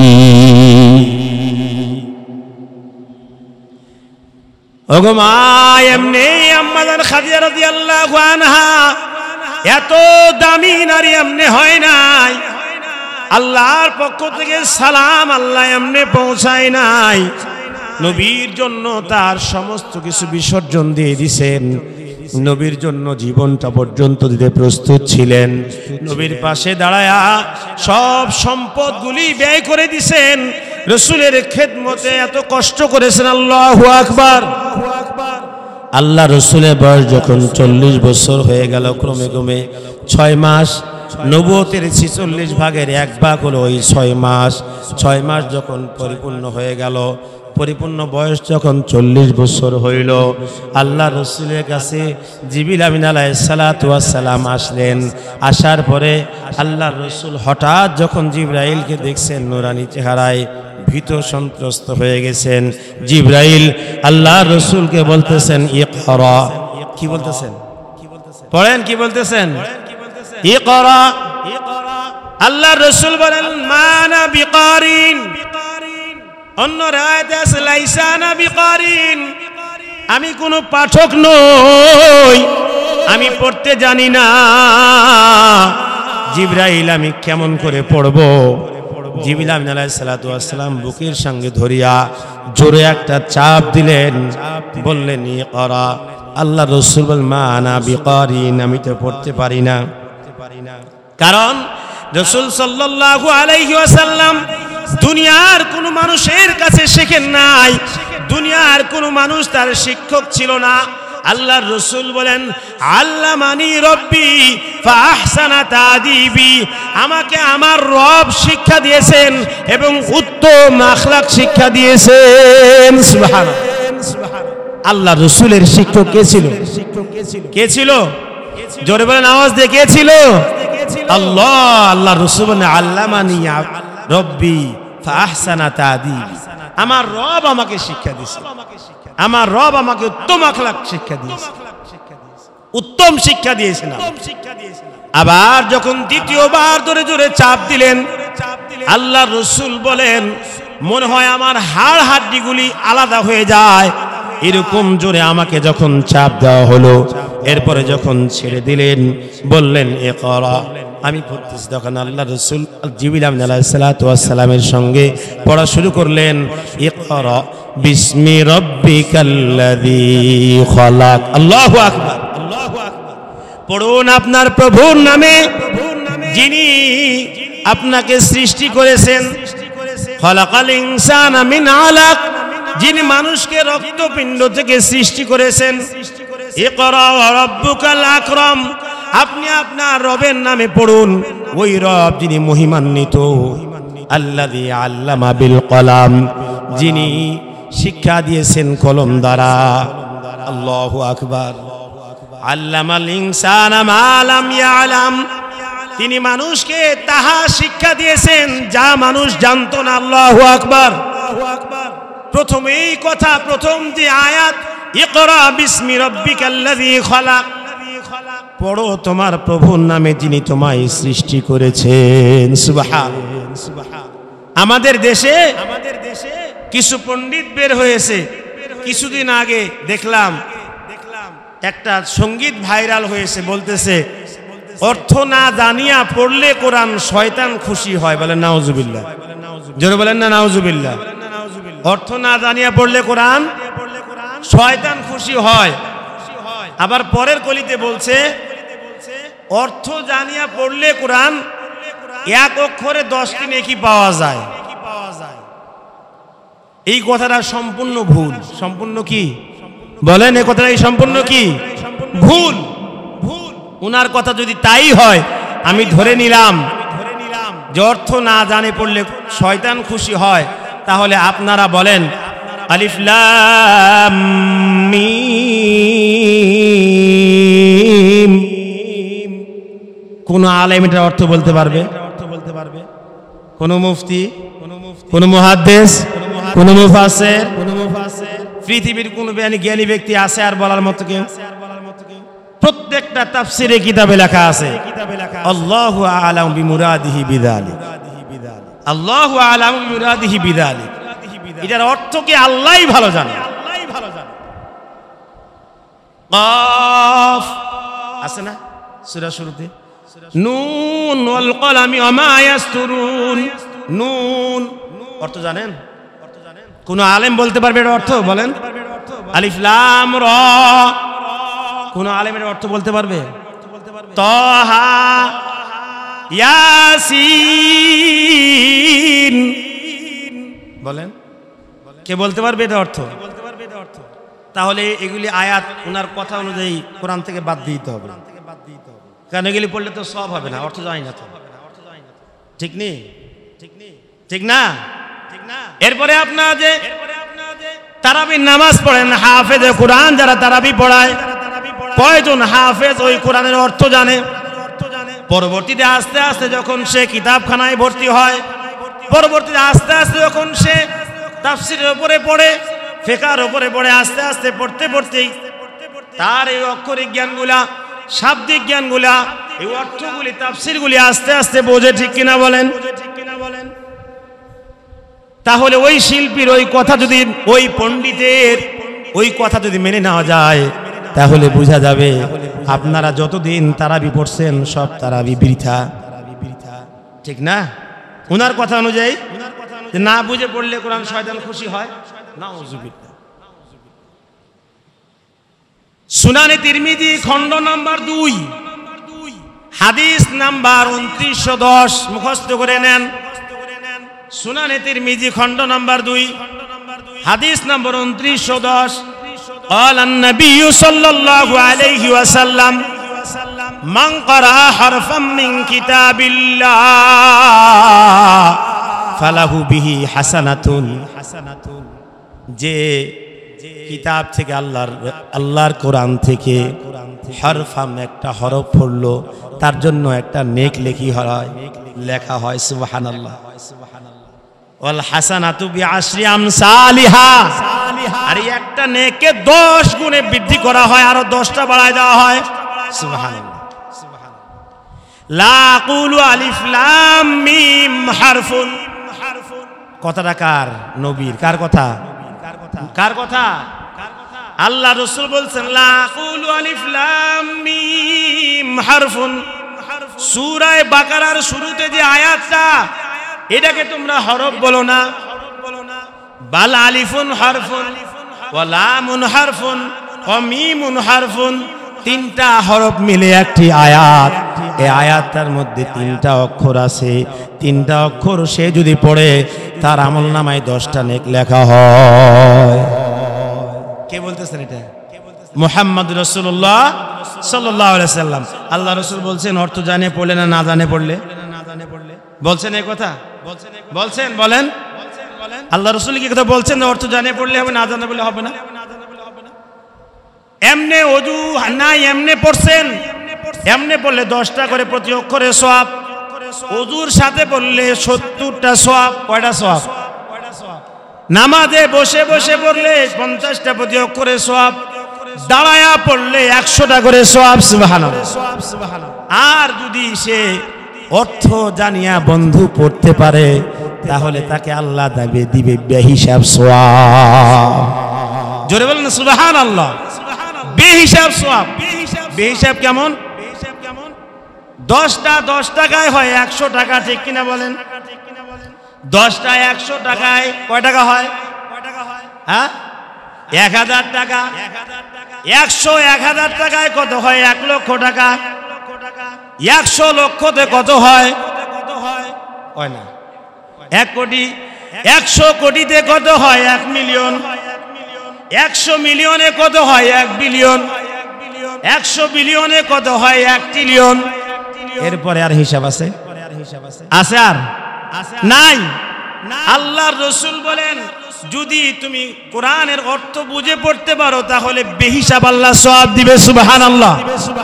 ওগো মা, এমনি আম্মাজান খাদিজা রাদিয়াল্লাহু আনহা এত দামি নারী এমনি হয় নাই। আল্লাহর পক্ষ থেকে সালাম আল্লাহ এমনি পৌঁছায় নাই। নবীর জন্য তার সমস্ত কিছু বিসর্জন দিয়ে দিছেন। নবীর জন্য জীবনটা পর্যন্ত দিতে প্রস্তুত ছিলেন। নবীর পাশে দাঁড়ায়া সব সম্পদগুলি ব্যয় করে দিছেন। রাসূলের খেদমতে এত কষ্ট করেছেন। আল্লাহু আকবার। আল্লাহ রসুলের বয়স যখন চল্লিশ বছর হয়ে গেল, ক্রমে ক্রমে ছয় মাস, নবুয়তের ছিচল্লিশ ভাগের এক ভাগ হলো ওই ছয় মাস। ছয় মাস যখন পরিপূর্ণ হয়ে গেল, পরিপূর্ণ বয়স যখন চল্লিশ বছর হইল, আল্লাহ রসুলের কাছে জিবরিল আমিন আলাইহিস সালাতু ওয়াস সালাম আসলেন। আসার পরে আল্লাহ রসুল হঠাৎ যখন জিবরাইলকে দেখছেন নূরানী চেহারায়, ভীত সন্ত্রস্ত হয়ে গেছেন। জিবরাইল আল্লাহ রসুলকে বলতেছেন ইকরা। কি বলতেছেন? পড়েন, কি বলতেছেন? ইকরা। আল্লাহ রসুল বলেন মা আনা বিকারিন। অন্য রায়াতে আছে লাইসা আনা বিকারিন, আমি কোনো পাঠক নই, আমি পড়তে জানি না। জিবরাইল আমি কেমন করে পড়বো? জিবরিল আমিন আলাইহিস সালাতু ওয়াস সালাম বুকের সঙ্গে ধরিয়া জোরে একটা চাপ দিলেন, বললেন ইকরা। আল্লাহ রাসূল বলেন মা আনা বিকারিন, আমি তো পড়তে পারি না। কারণ রাসূল সাল্লাল্লাহু আলাইহি ওয়াসাল্লাম দুনিয়ার কোনো মানুষের কাছে শেখেন নাই, দুনিয়ার কোনো মানুষ তার শিক্ষক ছিল না। আল্লাহর রাসূল বলেন আল্লামানি রব্বি ফাহসানা তাদিবি, আমাকে আমার রব শিক্ষা দিয়েছেন এবং উত্তম আখলাক শিক্ষা দিয়েছেন। সুবহানাল্লাহ। আল্লাহর রাসূলের শিক্ষক কে ছিল? কে ছিল? জোরে বলেন, আওয়াজ দিয়ে কে ছিল? আল্লাহ। আল্লাহর রাসূল বলেন আল্লামানি রব্বি ফাহসানা তাদিবি, আমার রব আমাকে শিক্ষা দিয়েছে, আমার রব আমাকে উত্তম আখলাক শিক্ষা দিয়েছে, উত্তম শিক্ষা দিয়েছেন। আবার যখন দ্বিতীয়বার ধরে জোরে চাপ দিলেন, আল্লাহ রসুল বলেন মনে হয় আমার হাড় হাড্ডিগুলি আলাদা হয়ে যায়, এরকম জোরে আমাকে যখন চাপ দেওয়া হলো। এরপরে যখন ছেড়ে দিলেন বললেন ইকরা, আমি পড়তেছি। তখন আল্লাহ রসুল জিবরিল আমিন আলাইহিস সালাতু ওয়াস সালামের সঙ্গে পড়া শুরু করলেন ইকরা বিসমি রব্বিকাল্লাযী খালাক। আল্লাহু আকবার, আল্লাহু আকবার। পড়ুন আপনার প্রভুর নামে, যিনি আপনাকে সৃষ্টি করেছেন। খালাকাল ইনসানা মিন আলাক, যিনি মানুষকে রক্তপিণ্ড থেকে সৃষ্টি করেছেন। ইকরা ওয়া রাব্বুকাল আকরাম, আপনি আপনার রবের নামে পড়ুন, ওই রব যিনি মহিমান্বিত। আল্লাযী আল্লামা বিল কলাম, যিনি শিক্ষা দিয়েছেন কলম দ্বারা। আল্লাহু আকবার। আল্লামাল ইনসানা মা লাম ইয়ালাম, তিনি মানুষকে তাহা শিক্ষা দিয়েছেন যা মানুষ জানতো না। আল্লাহু আকবার। প্রথম এই কথা, প্রথম যে আয়াত ইকরা বিসমি রব্বিকাল্লাযী খালাক, পড়ো তোমার প্রভুর নামে যিনি তোমায় সৃষ্টি করেছেন। সুবহানাল্লাহ। আমাদের দেশে আমাদের দেশে কিছু পণ্ডিত বের হয়েছে। কিছুদিন আগে দেখলাম একটা সঙ্গীত ভাইরাল হয়েছে, বলতেছে অর্থ না জানিয়া পড়লে কোরআন শয়তান খুশি হয়। বলেন নাউজুবিল্লাহ। জোরে বলেন না নাউজুবিল্লাহ। অর্থ না জানিয়া পড়লে কোরআন শয়তান খুশি হয়। আবার পরের কলিতে বলছে অর্থ জানিয়া পড়লে কোরআন এক অক্ষরে দশটি নেকি পাওয়া যায়। এই কথাটা সম্পূর্ণ ভুল। সম্পূর্ণ কি বলেন? এই কথাটা সম্পূর্ণ কি ভুল? ভুল। উনার কথা যদি তাই হয়, আমি ধরে নিলাম যে অর্থ না জানে পড়লে শয়তান খুশি হয়, তাহলে আপনারা বলেন আলিফ লাম মিম। কোন আলেম এটার অর্থ বলতে পারবে? কোন মুফতি, কোন মুহাদ্দিস, কোন মুফাসসির, পৃথিবীর কোন জ্ঞানী ব্যক্তি আছে আর বলার মতো কেউ? প্রত্যেকটা তাফসিরে কিতাবে লেখা আছে আল্লাহু আ'লামু বিমুরাদিহি বিযালিক, আল্লাহু আ'লামু বিমুরাদিহি বিযালিক। এটার অর্থ কি আল্লাহই ভালো জানে। কাফ আছে না সূরা শুরুতে, নুন ওয়াল কলামি ওয়া মা ইয়াসতুরুন। নুন অর্থ জানেন? কোন আলেম বলতে পারবে এর অর্থ? বলেন। আলিফ লাম র, কোন আলেমের অর্থ বলতে পারবে? তাহা ইয়াসিন, বলেন কে বলতে পারবে এটা অর্থ? তাহলে এগুলি আয়াত ওনার কথা অনুযায়ী কোরআন থেকে বাদ দিতে হবে, কারণ এগুলি পড়লে তো সব হবে না, অর্থ জানি না তো। ঠিক নেই? ঠিক না? এরপরে আপনারা যে তারাবির নামাজ পড়েন, হাফেজ কোরআন যারা তারাবি পড়ায়, কয়জন হাফেজ ওই কোরআনের অর্থ জানে? পরবর্তীতে আস্তে আস্তে যখন সে কিতাবখানায় ভর্তি হয়, পরবর্তীতে আস্তে আস্তে যখন সে তাফসীরের উপরে পড়ে, ফিকহের উপরে পড়ে, আস্তে আস্তে পড়তে পড়তেই তার এই অক্ষরিক জ্ঞানগুলা, শাব্দিক জ্ঞানগুলা, এই অর্থগুলি, তাফসীরগুলি আস্তে আস্তে বোঝে। ঠিক কিনা বলেন? তাহলে ওই শিল্পীর ওই কথা যদি, ওই পণ্ডিতের ওই কথা যদি মেনে নেওয়া যায়, তাহলে বোঝা যাবে আপনারা যতদিন তারাবি পড়ছেন সব তারাবি বৃথা। ঠিক না? ওনার কথা অনুযায়ী না বুঝে পড়লে কোরআন শয়তান খুশি হয়। নাউযুবিল্লাহ। সুনানে তিরমিজি খণ্ড নাম্বার দুই, হাদিস নাম্বার উনত্রিশশো দশ, মুখস্থ করে নেন। সুনানে তিরমিজি খণ্ড নাম্বার দুই, হাদিস নাম্বার উনত্রিশশো দশ। قال النبي صلى الله عليه وسلم من قرأ حرفا من كتاب الله فله به حسنة। যে কিতাব থেকে, আল্লাহর আল্লাহর কোরআন থেকে হরফাম একটা হরফ পড়লো, তার জন্য একটা নেক লেখি হয়, লেখা হয়। সুবহানাল্লাহ। ওয়াল হাসানাতু বিআশরি আমসালিহা, আর একটা নেকে দশ গুণে বৃদ্ধি করা হয়, আরো দশটা বাড়ায় দেওয়া হয়। সুবহানাল্লাহ। লা আকুলু আলিফ লাম মিম হারফুন। কথাটা কার? নবীর। কার কথা? কার কথা? আল্লাহ রাসূল বলছেন লা আকুলু আলিফ লাম মিম হারফুন। সূরা বাকারার শুরুতে যে আয়াতটা, এটাকে তোমরা হরফ বলো না, বাল আলিফুন হারফুন ওয়া লামুন হারফুন ওয়া মিমুন হারফুন। তিনটা হরফ মিলে একটি আয়াত। এই আয়াতটার মধ্যে তিনটা অক্ষর আছে। তিনটা অক্ষর সে যদি পড়ে, তার আমলনামায় দশটা নেক লেখা হয়। কে বলতেছেন এটা? মুহাম্মদ রাসূলুল্লাহ সাল্লাল্লাহু আলাইহি সাল্লাম। আল্লাহ রাসূল বলছেন অর্থ জানে পড়লে না না জানে পড়লে? বলছেন এই কথা? বলছেন? বলেন। আল্লাহ রাসূল কি কথা বলছেন না অর্থ জানে পড়লে হবে, না জানে বললে হবে না? এমনে ওযু না এমনে পড়ছেন, এমনে পড়লে দশটা করে প্রতি অক্ষরে সওয়াব, ওযুর সাথে পড়লে সত্তরটা সওয়াব। কয়টা সওয়াব? নামাজে বসে বসে পড়লে পঞ্চাশটা প্রতি অক্ষরে সওয়াব, দাঁড়ায়া পড়লে একশোটা করে সওয়াব। সুবহানাল্লাহ। আর যদি সে অর্থ জানিয়া বন্ধু পড়তে পারে, তাহলে তাকে আল্লাহ দেবে দিবে বেহিসাব সওয়াব। জোরে বলেন সুবহানাল্লাহ। বেহিসাব সওয়াব। বেহিসাব কেমন? দশটা দশ টাকায় হয় একশো টাকা। ঠিক কিনা বলেন? দশটা একশো টাকায় কয় টাকা হয়? হ্যাঁ, এক হাজার টাকা। একশো এক হাজার টাকায় কত হয়? এক লক্ষ টাকা। একশো লক্ষতে কত হয়? হয় না এক কোটি। একশো কোটিতে কত হয়? এক মিলিয়ন। একশো মিলিয়নে কত হয়? এক বিলিয়ন। একশো বিলিয়নে কত হয়? এক ট্রিলিয়ন। এরপরে আর হিসাব আছে? আছে আর নাই। আল্লাহর রাসূল বলেন যদি তুমি কোরআনের অর্থ বুঝে পড়তে পারো তাহলে বেহিসাব আল্লাহ সওয়াব দিবে। সুবহানাল্লাহ।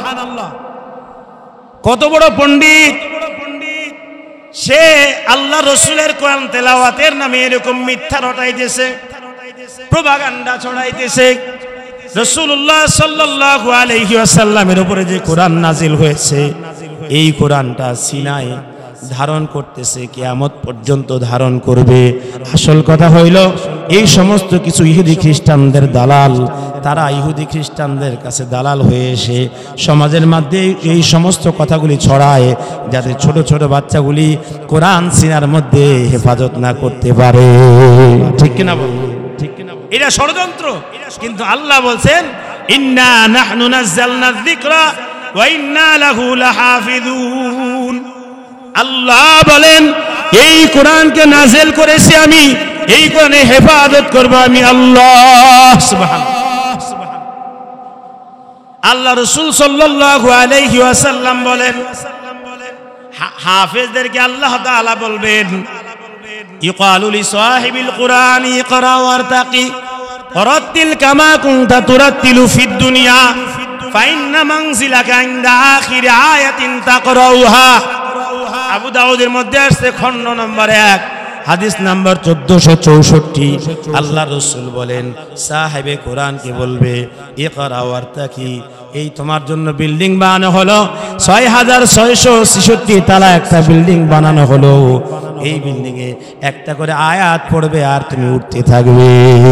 কত বড় পণ্ডিত সে! আল্লাহ রাসূলের কোরআন তেলাওয়াতের নামে এরকম মিথ্যা রটাইতেছে, প্রোপাগান্ডা ছড়াইতেছে। রাসূলুল্লাহ সাল্লাল্লাহু আলাইহি ওয়াসাল্লামের উপরে যে কোরআন নাজিল হয়েছে, এই কোরআনটা সিনায় ধারণ করতেছে, কিয়ামত পর্যন্ত ধারণ করবে। আসল কথা হইল এই সমস্ত কিছু ইহুদি খ্রিস্টানদের দালাল, তারা ইহুদি খ্রিস্টানদের কাছে দালাল হয়ে এসে সমাজের মধ্যে এই সমস্ত কথাগুলি ছড়ায়, যাতে ছোট ছোট বাচ্চাগুলি কোরআন সিনার মধ্যে হেফাজত না করতে পারে। ঠিক কিনা বল? ঠিক কিনা? এটা ষড়যন্ত্র। কিন্তু আল্লাহ বলছেন ইন্না নাহনু নাযালনা যিকরা ওয়া ইন্না লাহু লাহাফিজুন। আল্লাহ বলেন এই কোরআনকে নাযিল করেছি আমি, এই কোরআনে হেফাজত করব আমি আল্লাহ। সুবহানাল্লাহ। আল্লাহ রাসূল সাল্লাল্লাহু আলাইহি ওয়াসাল্লাম বলেন হাফেজদেরকে আল্লাহ তাআলা বলবেন ইকালু লিসাহিবিল কুরআন ইকরা ওয়ারতাকি ওয়ারাতিল কামা কুনতা তুরাতিলু ফিদ দুনিয়া ফাইন্না মানজিলাকা ইনদা আখির আয়াতিন তাকরাউহা। আবু দাউদের মধ্যে আসছে খণ্ড নম্বর এক, হাদিস নাম্বার চোদ্দশো চৌষট্টি। আল্লাহ রাসূল বলেন সাহেবে কোরআনকে বলবে ইকরা ওয়ারতাকি, এই তোমার জন্য বিল্ডিং বানানো হলো, ছয় হাজার ছয়শো ছেষট্টি তালা একটা বিল্ডিং বানানো হলো, এই বিল্ডিং এ একটা করে আয়াত পড়বে আর তুমি উঠতে থাকবে।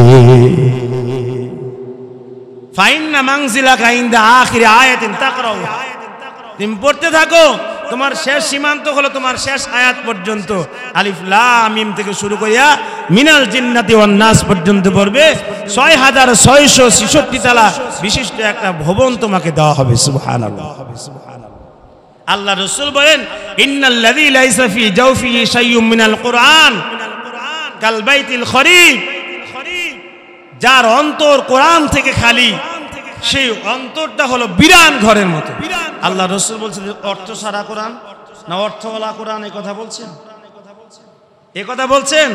ফাইন্না মানজিলাকা ইনদা আখির আয়াতিন তাকরাউহা, তুমি পড়তে থাকো, তোমার শেষ সীমান্ত হলো তোমার শেষ আয়াত পর্যন্ত। আলিফ লাম মিম থেকে শুরু করিয়া মিনাল জিন্নাতি ওয়ান নাস পর্যন্ত পড়বে। ছয় হাজার ছয়শো ছেষট্টি তালা বিশিষ্ট একটা ভবন তোমাকে দেওয়া হবে। সুবহানাল্লাহ। আল্লাহ রাসূল বলেন ইন্নাল্লাযী লাইসা ফি জাওফিহি শাইউম মিনাল কুরআন কাল বাইতিল খরিব, যার অন্তর কোরআন থেকে খালি, সেই অন্তরটা হলো বিরান ঘরের মতো। আল্লাহ রাসূল বলছেন অর্থ ছাড়া কোরআন না অর্থওয়ালা কোরআন, এই কথা বলছেন? এই কথা বলছেন?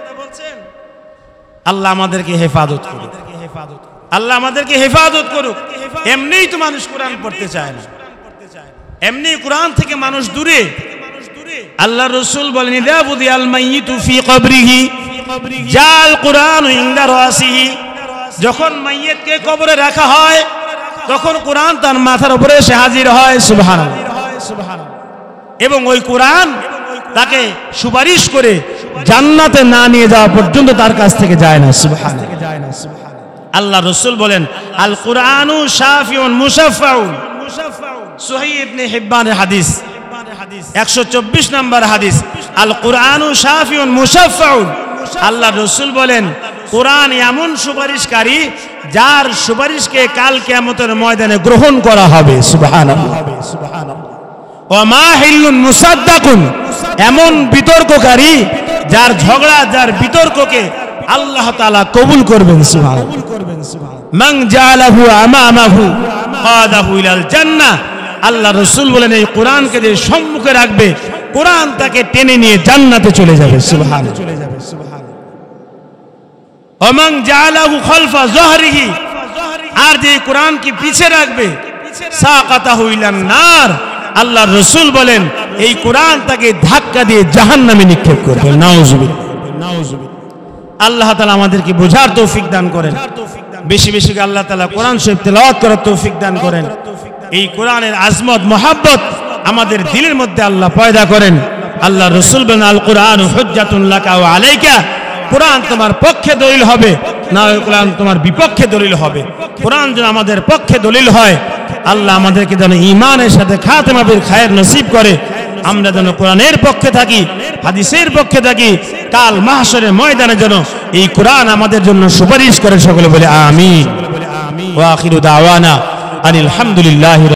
আল্লাহ আমাদেরকে হেফাজত করুক, আল্লাহ আমাদেরকে হেফাজত করুক। এমনিই তো মানুষ কোরআন পড়তে চায় না, এমনি কোরআন থেকে মানুষ দূরে। আল্লাহ রাসূল বলেন ইযা বুদিয়াল মাইয়িতু ফি কবরিহি জাল কুরআন ইনদা রাসিহি, যখন মাইয়িতকে কবরে রাখা হয় তখন কোরআন তার মাথার উপরে এসে হাজির হয়। সুবহানাল্লাহ। এবং ওই কোরআন তাকে সুপারিশ করে জান্নাতে না নিয়ে যাওয়া পর্যন্ত তার কাছ থেকে যায় না। সুবহানাল্লাহ। আল্লাহ রাসূল বলেন আল কুরআনু শাফিউন মুশাফফাউন, সহিহ ইবনে হিব্বানের হাদিস, একশো চব্বিশ নম্বর হাদিস। আল কুরআনু শাফিউন মুশাফফাউন, আল্লাহ রাসূল বলেন কোরআন এমন সুপারিশকারী যার সুপারিশকে কাল কিয়ামতের ময়দানে গ্রহণ করা হবে। সুবহানাল্লাহ। ওয়া মাহিলুন মুসাদ্দাকুন, এমন বিতর্ককারী যার ঝগড়া যার বিতর্ককে আল্লাহ তাআলা কবুল করবেন। সুবহানাল্লাহ। মান জাআলাহু আমামাহু কাদাহু ইলাল জান্নাহ, আল্লাহ রাসূল বলেন এই কোরআনকে যে সম্মুখে রাখবে কোরআন তাকে টেনে নিয়ে জান্নাতে চলে যাবে। সুবহানাল্লাহ। ওমান জাআলাহু খালফা যহরিহি, আর যে কোরআনকে পিছে রাখবে সাকাতাহু ইলান নার, আল্লাহর রাসূল বলেন এই কোরআন তাকে ধাক্কা দিয়ে জাহান্নামে নিক্ষেপ করবে। নাউজুবিল্লাহ। আল্লাহ তাআলা আমাদেরকে বোঝার তৌফিক দান করেন, বেশি বেশি আল্লাহ তাআলা কোরআন শরীফ তেলাওয়াত করার তৌফিক দান করেন। এই কোরআনের আজমত মহব্বত আমাদের দিলের মধ্যে আল্লাহ পয়দা করেন। আল্লাহ রাসূল বলেন আল কুরআনু হুজ্জাতুন লাকা ওয়া আলাইকা, কোরআন তোমার পক্ষে দলিল হবে না কোরআন তোমার বিপক্ষে দলিল হবে। কোরআন যেন আমাদের পক্ষে দলিল হয়। আল্লাহ আমাদেরকে যেন ঈমানের সাথে খাতেমা বিল খায়ের নসিব করে, আমরা যেন কোরআনের পক্ষে থাকি, হাদিসের পক্ষে থাকি, কাল মাহশরের ময়দানে যেন এই কোরআন আমাদের জন্য সুপারিশ করে। সকলে বলে আমিন। ওয়া আখিরু দাওয়ানা আনিল হামদুলিল্লাহি।